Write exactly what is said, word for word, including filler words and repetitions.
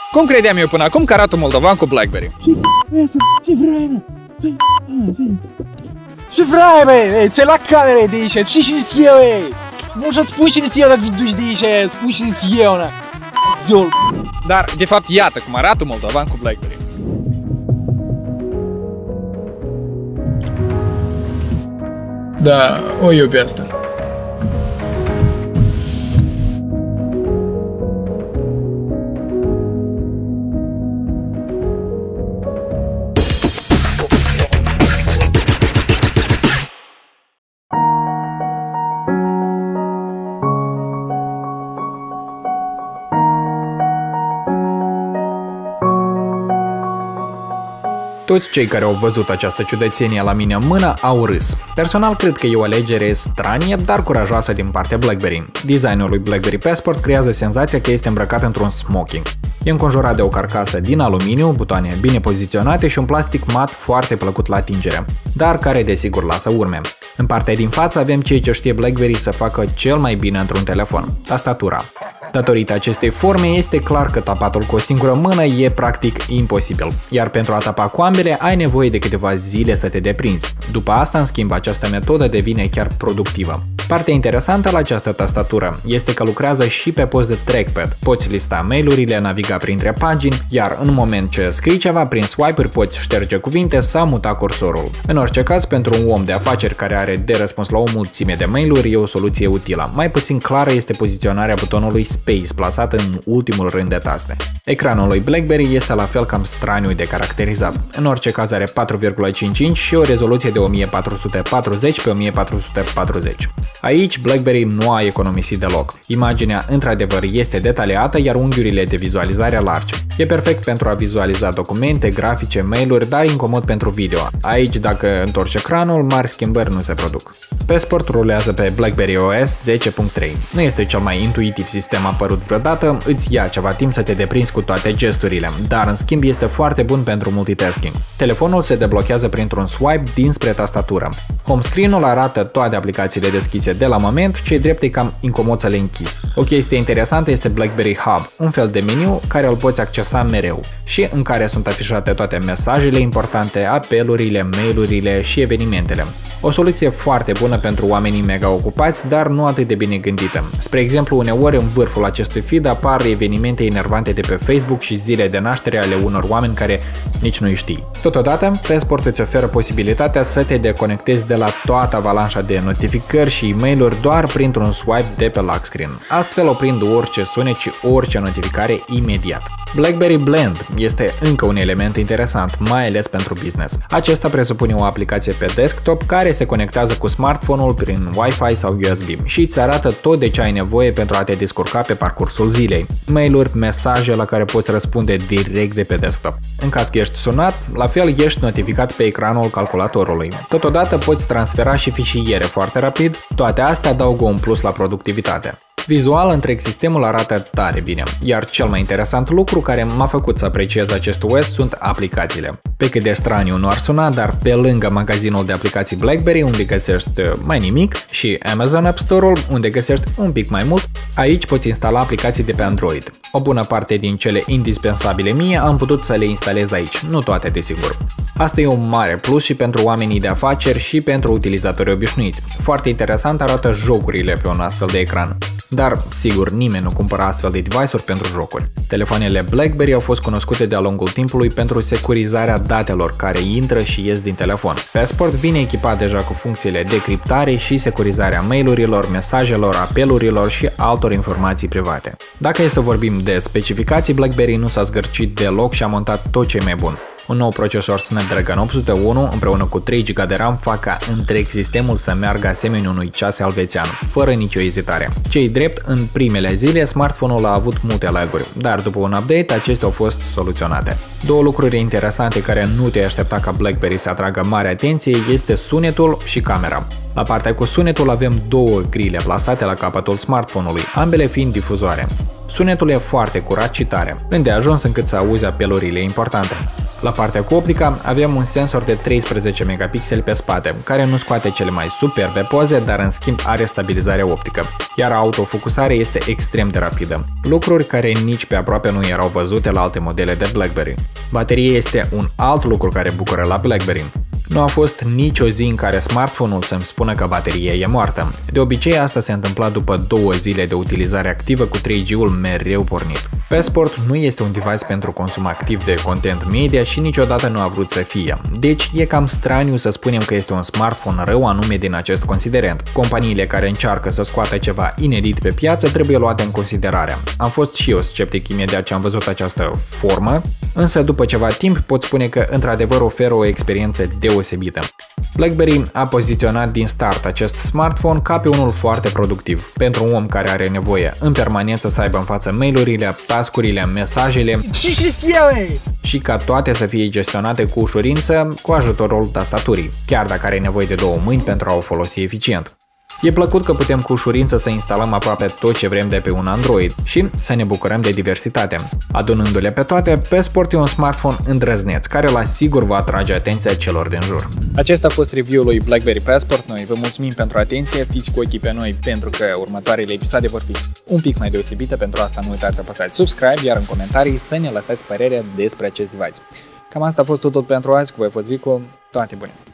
Cum credeam eu până acum că arată un moldovan cu BlackBerry? Ce ce vrei, ce vrei, băi? Ți-ai la camere de aici, și și eu, ei! Nu să-ți spui și eu dacă duci de aici, spui și eu, na! Ziol! Dar, de fapt, iată cum arată un moldovan cu BlackBerry. Da, o iubi asta. Toți cei care au văzut această ciudățenie la mine în mână au râs. Personal cred că e o alegere stranie, dar curajoasă din partea BlackBerry. Designul lui BlackBerry Passport creează senzația că este îmbrăcat într-un smoking. E înconjurat de o carcasă din aluminiu, butoane bine poziționate și un plastic mat foarte plăcut la atingere, dar care desigur lasă urme. În partea din față avem ceea ce știe BlackBerry să facă cel mai bine într-un telefon, tastatura. Datorită acestei forme, este clar că tapatul cu o singură mână e practic imposibil, iar pentru a tapa cu ambele ai nevoie de câteva zile să te deprinzi. După asta, în schimb, această metodă devine chiar productivă. Partea interesantă la această tastatură este că lucrează și pe post de trackpad. Poți lista mail-urile, naviga printre pagini, iar în moment ce scrii ceva, prin swipe-uri poți șterge cuvinte sau muta cursorul. În orice caz, pentru un om de afaceri care are de răspuns la o mulțime de mail-uri, e o soluție utilă. Mai puțin clară este poziționarea butonului Space, plasat în ultimul rând de taste. Ecranul lui BlackBerry este la fel cam straniu de caracterizat. În orice caz are patru virgulă cinci inci și o rezoluție de o mie patru sute patruzeci pe o mie patru sute patruzeci. Aici BlackBerry nu a economisit deloc. Imaginea într-adevăr este detaliată, iar unghiurile de vizualizare largi. E perfect pentru a vizualiza documente, grafice, mail-uri, dar incomod pentru video. Aici, dacă întorci ecranul, mari schimbări nu se produc. Passport rulează pe BlackBerry O S zece punct trei. Nu este cel mai intuitiv sistem apărut vreodată, îți ia ceva timp să te deprinzi cu toate gesturile, dar în schimb este foarte bun pentru multitasking. Telefonul se deblochează printr-un swipe dinspre tastatură. Home screen-ul arată toate aplicațiile deschise de la moment, ce drept e cam incomod să le închizi. O chestie interesantă este BlackBerry Hub, un fel de meniu care îl poți accesa mereu și în care sunt afișate toate mesajele importante, apelurile, mail-urile și evenimentele. O soluție foarte bună pentru oamenii mega ocupați, dar nu atât de bine gândită. Spre exemplu, uneori în vârful acestui feed apar evenimente enervante de pe Facebook și zile de naștere ale unor oameni care nici nu îi știi. Totodată, Passport îți oferă posibilitatea să te deconectezi de la toată avalanșa de notificări și e-mail-uri doar printr-un swipe de pe lock screen, astfel oprind orice sunet și orice notificare imediat. BlackBerry Blend este încă un element interesant, mai ales pentru business. Acesta presupune o aplicație pe desktop care se conectează cu smartphone-ul prin Wi-Fi sau U S B și îți arată tot de ce ai nevoie pentru a te descurca pe parcursul zilei. Mail-uri, mesaje la care poți răspunde direct de pe desktop. În caz că ești sunat, la fel ești notificat pe ecranul calculatorului. Totodată poți transfera și fișiere foarte rapid, toate astea adaugă un plus la productivitate. Vizual, întreg sistemul arată tare bine, iar cel mai interesant lucru care m-a făcut să apreciez acest O S sunt aplicațiile. Pe cât de straniu nu ar suna, dar pe lângă magazinul de aplicații BlackBerry, unde găsești mai nimic, și Amazon App Store-ul, unde găsești un pic mai mult, aici poți instala aplicații de pe Android. O bună parte din cele indispensabile mie am putut să le instalez aici, nu toate desigur. Asta e un mare plus și pentru oamenii de afaceri și pentru utilizatorii obișnuiți. Foarte interesant arată jocurile pe un astfel de ecran. Dar, sigur, nimeni nu cumpără astfel de device-uri pentru jocuri. Telefoanele BlackBerry au fost cunoscute de-a lungul timpului pentru securizarea datelor care intră și ies din telefon. Passport vine echipat deja cu funcțiile de criptare și securizarea mail-urilor, mesajelor, apelurilor și altor informații private. Dacă e să vorbim de specificații, BlackBerry nu s-a zgârcit deloc și a montat tot ce e mai bun. Un nou procesor Snapdragon opt sute unu împreună cu trei giga de RAM fac ca întreg sistemul să meargă asemenea unui ceas elvețian, fără nicio ezitare. Cei drept, în primele zile, smartphone-ul a avut multe lag-uri, dar după un update, acestea au fost soluționate. Două lucruri interesante care nu te-ai aștepta ca BlackBerry să atragă mare atenție este sunetul și camera. La partea cu sunetul avem două grile plasate la capătul smartphone-ului, ambele fiind difuzoare. Sunetul e foarte curat și tare, îndeajuns încât să auzi apelurile importante. La partea cu optica avem un sensor de treisprezece megapixeli pe spate, care nu scoate cele mai superbe poze, dar în schimb are stabilizare optică, iar autofocusarea este extrem de rapidă, lucruri care nici pe aproape nu erau văzute la alte modele de BlackBerry. Bateria este un alt lucru care bucură la BlackBerry. Nu a fost nicio zi în care smartphone-ul să-mi spună că bateria e moartă. De obicei asta se întâmpla după două zile de utilizare activă cu trei G-ul mereu pornit. Passport nu este un device pentru consum activ de content media și niciodată nu a vrut să fie. Deci e cam straniu să spunem că este un smartphone rău anume din acest considerent. Companiile care încearcă să scoată ceva inedit pe piață trebuie luate în considerare. Am fost și eu sceptic imediat ce am văzut această formă, însă după ceva timp pot spune că într-adevăr oferă o experiență deosebită. BlackBerry a poziționat din start acest smartphone ca pe unul foarte productiv, pentru un om care are nevoie în permanență să aibă în față mail-urile, task-urile, mesajele și ca toate să fie gestionate cu ușurință cu ajutorul tastaturii, chiar dacă are nevoie de două mâini pentru a o folosi eficient. E plăcut că putem cu ușurință să instalăm aproape tot ce vrem de pe un Android și să ne bucurăm de diversitate. Adunându-le pe toate, Passport e un smartphone îndrăzneț, care la sigur va atrage atenția celor din jur. Acesta a fost review-ul lui BlackBerry Passport. Noi vă mulțumim pentru atenție, fiți cu ochii pe noi pentru că următoarele episoade vor fi un pic mai deosebite. Pentru asta nu uitați să apăsați subscribe, iar în comentarii să ne lăsați părerea despre acest device. Cam asta a fost tot pentru azi, cu voi a fost Vico, toate bune!